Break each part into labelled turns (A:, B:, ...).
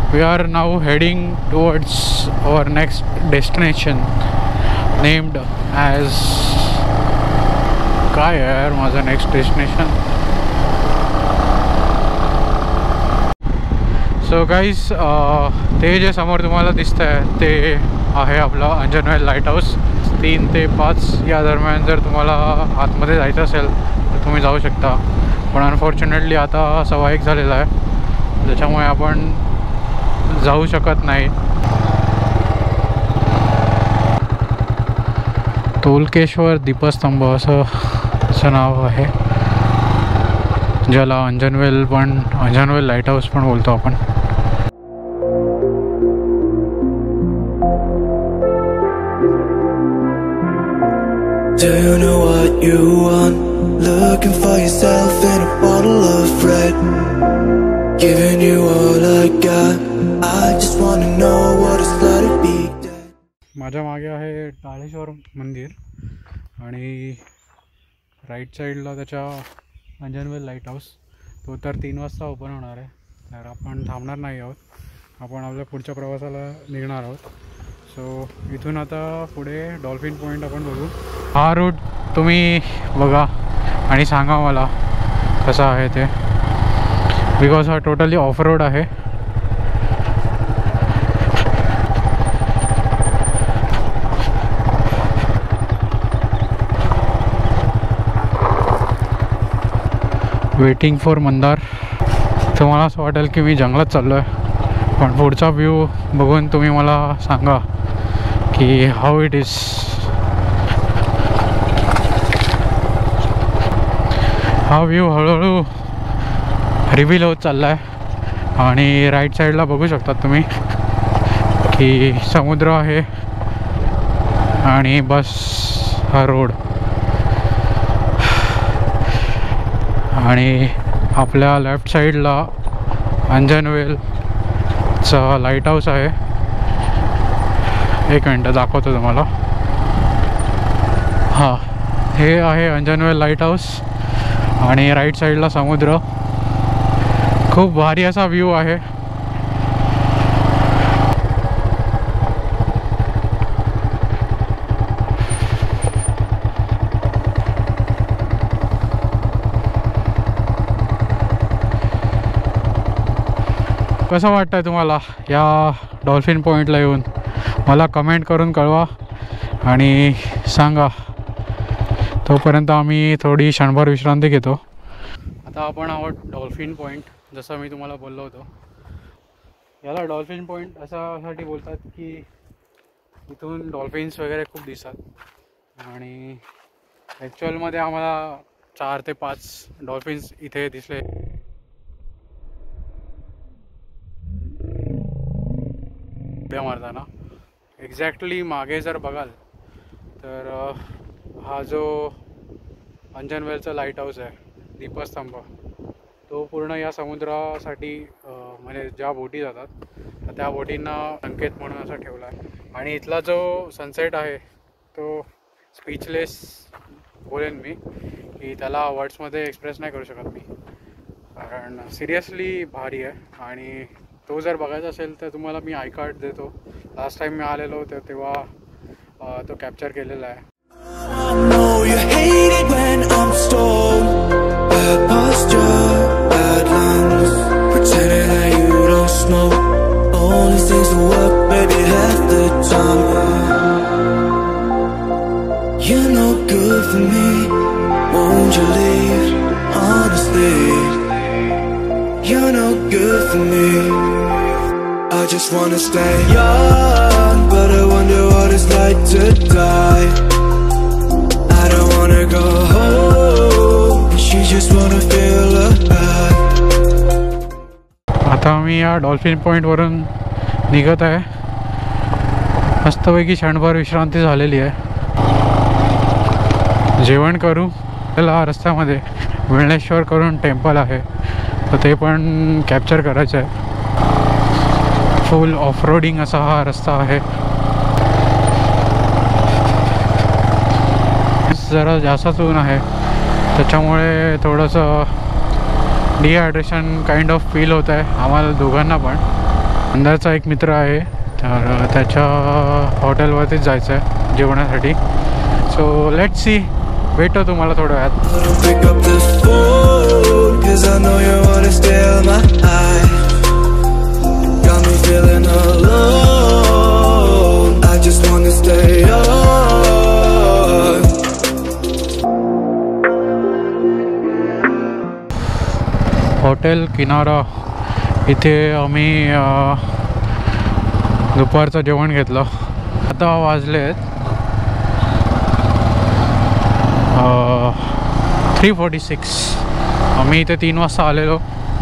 A: We are now heading towards our next destination named as काय यार माझं next destination. So guys ते जे समोर तुम्हाला दिसतं आहे ते आहे आपलं अंजनवेल लाईट हाऊस. 3 ते 5 या दरम्यान जर तुम्हाला आतमध्ये जायचं असेल तर तुम्ही जाऊ शकता. पण अनफॉर्च्युनेटली आता 1:15 झालेला आहे, त्याच्यामुळे आपण जाऊ शकत नाही. तोलकेश्वर दीपस्तंभ असं नाव आहे, ज्याला अंजनवेल लाईट हाऊस पण बोलतो आपण.
B: Do you know what you want? Looking for yourself in a bottle of red. Giving you all I got. I just want to know what it's like to be dead.
A: माझ्या मागे आहे टाळेश्वर मंदिर आणि right साईडला त्याच्या Anjanvel light house. तो तर 3 वाजता ओपन होणार आहे, तर आपण थांबणार नाही आहोत. आपण आपल्या पुढच्या प्रवासाला निघणार आहोत. सो इथून आता पुढे डॉल्फिन पॉईंट आपण बघू. हा रूट तुम्ही बघा आणि सांगा मला कसा आहे ते, बिकॉज हा टोटली ऑफ रोड आहे. Waiting for Mandar. तुम्हाला असं वाटेल की मी जंगलात चाललो आहे, पण पुढचा व्ह्यू बघून तुम्ही मला सांगा की हाऊ इट इज. हा व्ह्यू हळूहळू रिव्हील होत चालला आहे आणि राईट साईडला बघू शकतात तुम्ही की समुद्र आहे आणि बस हा रोड. आणि आपल्या लेफ्ट साईडला अंजनवेलचा लाईट हाऊस आहे. एक मिनटं दाखवतो तुम्हाला. हां, हे आहे अंजनवेल लाईट हाऊस आणि राईट साईडला समुद्र. खूप भारी असा व्ह्यू आहे. कसं वाटतं तुम्हाला या डॉल्फिन पॉईंटला येऊन? मला कमेंट करून कळवा आणि सांगा. तोपर्यंत आम्ही थोडी क्षणभर विश्रांती घेतो. आता आपण आहोत डॉल्फिन पॉईंट. जसं मी तुम्हाला बोललो होतो, याला डॉल्फिन पॉईंट अशासाठी बोलतात की इथून डॉल्फिन्स वगैरे खूप दिसतात आणि ॲक्च्युअलमध्ये आम्हाला 4 ते 5 डॉल्फिन्स इथे दिसले. मारताना एक्झॅक्टली मागे जर बघाल तर हा जो अंजनवेलचा लाईट हाऊस आहे, दीपस्तंभ, तो पूर्ण या समुद्रासाठी म्हणजे ज्या बोटी जातात तर त्या बोटींना संकेत म्हणून असा ठेवला आहे. आणि इथला जो सनसेट आहे तो स्पीचलेस बोलेन मी, की त्याला वर्ड्समध्ये एक्सप्रेस नाही करू शकत मी, कारण सिरियसली भारी आहे. आणि तो जर बघायचा असेल तर तुम्हाला मी आय कार्ड देतो. लास्ट टाइम मी आलेलो होतो तेव्हा तो कॅप्चर केलेला आहे.
B: You're no good for me. I just wanna stay young, but I wonder what it's like to die. I don't wanna go home, and she just wanna feel alive.
A: आता मी या dolphin पॉईंटवरून निघत आहे. मस्तपैकी क्षणभर विश्रांती झालेली आहे. जेवण करू. त्याला रस्त्यामध्ये विळणेश्वर करून टेम्पल आहे, तर ते पण कॅप्चर करायचं आहे. फुल ऑफ रोडिंग असा हा रस्ता आहे. जरा जास्तच ऊन आहे, त्याच्यामुळे थोडंसं डिहायड्रेशन काइंड ऑफ फील होत आहे आम्हाला दोघांना पण. अंदरचा एक मित्र आहे, तर त्याच्या हॉटेलवरतीच जायचं आहे जेवणासाठी. सो लेट सी, भेटतो तुम्हाला थोड्या वेळात.
B: Pick up the phone, 'cause I know you wanna steal my eyes. Got me feeling alone, I just wanna stay on.
A: Hotel Kinara इथे आम्ही दुपारचं जेवण घेतलं. आता वाजलेत 3:46. आम्ही इथे 3 वाजता आलेलो.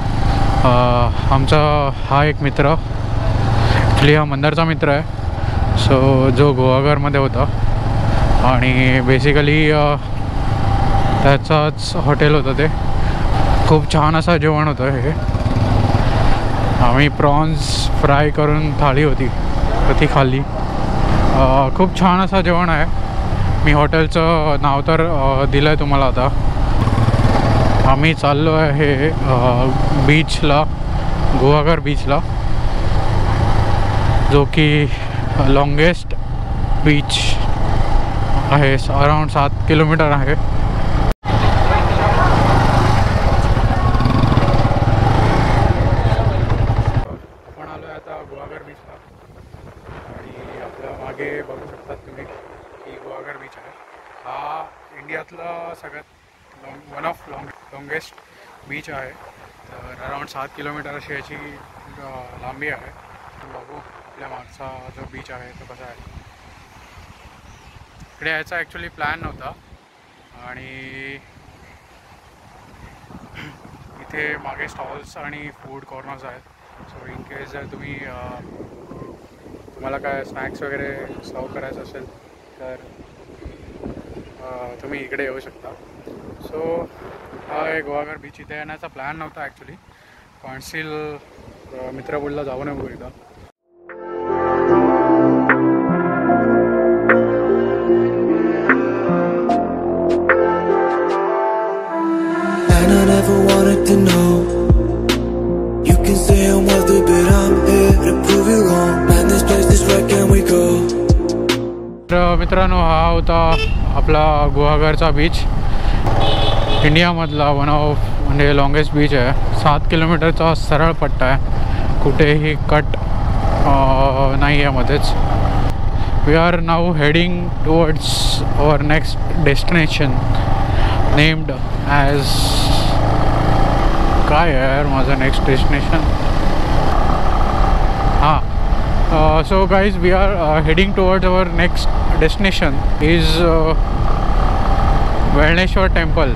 A: आमचा हा एक मित्र, ॲक्च्युली हा मंदारचा मित्र आहे. सो जो गुहागरमध्ये होता आणि बेसिकली त्याचाच हॉटेल होतं ते. खूप छान असं जेवण होतं हे. आम्ही प्रॉन्स फ्राय करून थाळी होती तर ती खाल्ली. खूप छान असं जेवण आहे. मी हॉटेलचं नाव तर दिलं आहे तुम्हाला. आता आम्ही चाललो आहे बीचला, गुहागर बीचला, जो की लॉंगेस्ट बीच आहे. अराउंड 7 किलोमीटर आहे. आपण आलो आहे आता गुहागर बीचला आणि आपल्या मागे बघू शकतात तुम्ही की गुहागर बीच आहे. हा इंडियातला सगळ्यात वन ऑफ लॉंगेस्ट बीच आहे. तर अराउंड 7 किलोमीटर अशी याची लांबी आहे. बघू आपल्या मागचा जो बीच आहे तो कसा आहे. इकडे याचा ॲक्च्युली प्लॅन नव्हता आणि इथे मागे स्टॉल्स आणि फूड कॉर्नर्स आहेत. सो इन केस जर तुम्हाला काय स्नॅक्स वगैरे सर्व करायचं असेल तर तुम्ही इकडे येऊ शकता. सो हा एक गुहागर बीच. इथे येण्याचा प्लॅन नव्हता ॲक्च्युली, पण स्टील मित्र बोलला जाऊन येऊ एकदा.
B: And I never wanted to know. You can say I'm wealthy, but I'm here to prove you wrong. Man, this place is where can we go?
A: तर मित्रांनो, हा होता आपला गुहागरचा बीच. इंडियामधला वन ऑफ म्हणजे लॉंगेस्ट बीच आहे. 7 किलोमीटरचा सरळ पट्टा आहे, कुठेही कट नाही आहे मध्येच. We are now heading towards our next destination named as काय आहे यार माझं नेक्स्ट डेस्टिनेशन. हां, so guys, we are heading towards our next destination is Velneshwar temple.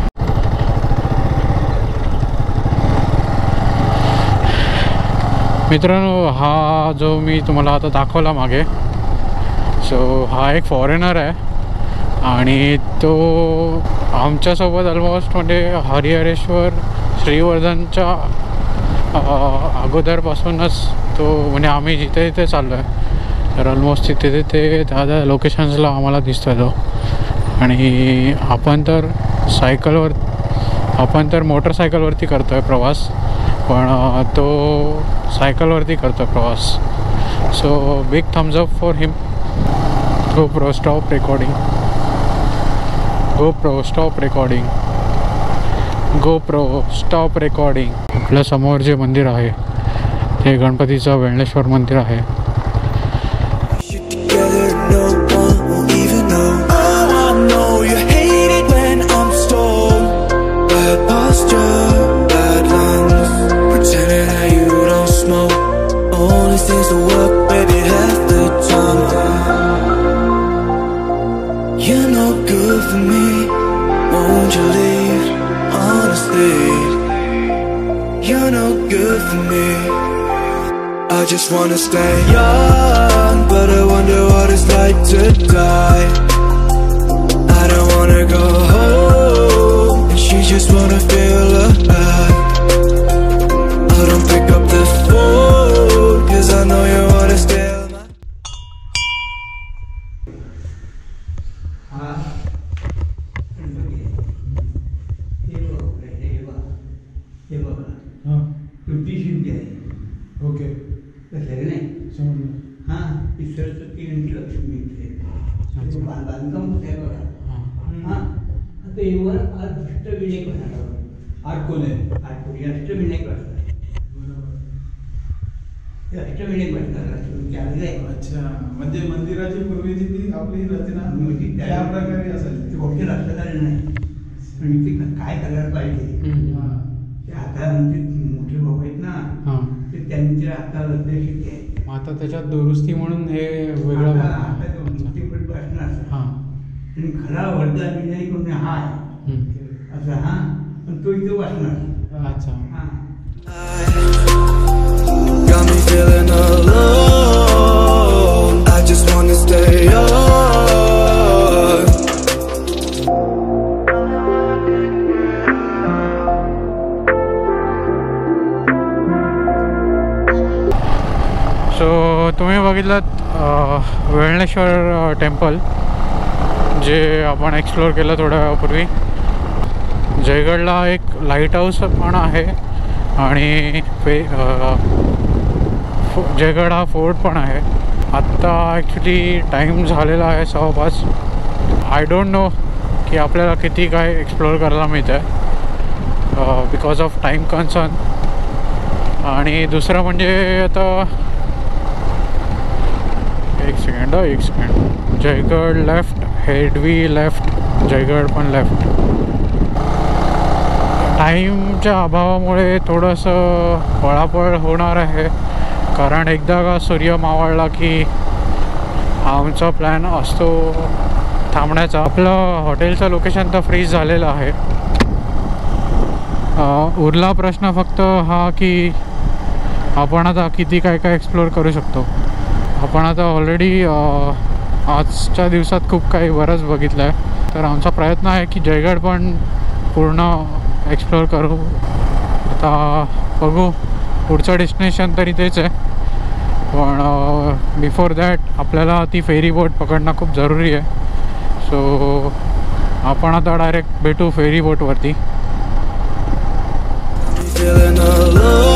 A: मित्रांनो, हा जो मी तुम्हाला आता दाखवला मागे, सो हा एक फॉरेनर आहे आणि तो आमच्यासोबत ऑलमोस्ट म्हणजे हरिहरेश्वर श्रीवर्धनच्या अगोदरपासूनच तो म्हणजे आम्ही जिथे तिथे चाललो आहे तर ऑलमोस्ट तिथे त्या लोकेशन्सला आम्हाला दिसतो आहे तो. आणि आपण तर मोटरसायकलवरती करतो आहे प्रवास, पण तो सायकलवरती करतो आहे प्रवास. So big thumbs up for him. GoPro stop recording. GoPro stop recording. GoPro stop recording. आपल्या समोर जे मंदिर आहे ते गणपतीचं वेळणेश्वर मंदिर आहे.
B: You're no good for me, won't you leave? Honestly, you're no good for me. I just wanna stay young, but I wonder what it's like to die. I don't wanna go home, and she just wanna feel alive. I don't pick up the phone, 'cause I know you wanna steal my.
C: Okay. कसं नाही हां इकडचं तीन लक्ष्मी इथे बांधकाम आहे बघा हां आता एवढं अष्टविनायक होणार आठ कोण आहे आठ कोणी अष्टविनायक असतात अष्टविनायक बसणार
D: अच्छा म्हणजे मंदिराची पूर्वीची ती आपली रचना त्या प्रकारे असायची
C: गोष्टी लक्षात आले नाही पण ती काय करायला पाहिजे ते आता म्हणजे मोठे भाऊ आहेत ना ते त्यांच्या हाताला अध्यक्ष आहे
A: आता त्याच्यात दुरुस्ती म्हणून हे वेगळं
C: आता मूर्तीपट बसणार आणि खरा वर्धा विनायक म्हणजे हा आहे असं हा पण तो इथे बसणार
A: अच्छा
C: हा
B: Got me feeling alone. I just wanna stay up.
A: So तुम्ही बघितलं वेळणेश्वर टेम्पल जे आपण एक्सप्लोअर केलं थोड्या वेळापूर्वी. जयगडला एक लाईट हाऊस पण आहे आणि जयगड हा फोर्ट पण आहे. आत्ता ॲक्च्युली टाईम झालेला आहे 5:15. आय डोंट नो की आपल्याला किती काय एक्सप्लोअर करायला मिळतं आहे बिकॉज ऑफ टाईम कन्सर्न. आणि दुसरं म्हणजे आता एक second Jaigad left, Hedvi left, Jaigad पण लेफ्ट. टाईमच्या अभावामुळे थोडंसं पळापळ होणार आहे कारण एकदा का सूर्य मावळला की आमचा प्लॅन असतो थांबण्याचा. आपलं हॉटेलचं लोकेशन तर फ्रीज झालेलं आहे. उरला प्रश्न फक्त हा की आपण आता किती काय काय एक्सप्लोअर करू शकतो. आपण आता ऑलरेडी आजच्या दिवसात खूप काही बरंच बघितलं आहे. तर आमचा प्रयत्न आहे की जयगड पण पूर्ण एक्सप्लोअर करू. आता बघू पुढचं डेस्टिनेशन तरी तेच आहे पण बिफोर दॅट आपल्याला ती फेरी बोट पकडणं खूप जरुरी आहे. सो आपण आता डायरेक्ट भेटू फेरी बोटवरती.
B: Feeling alone.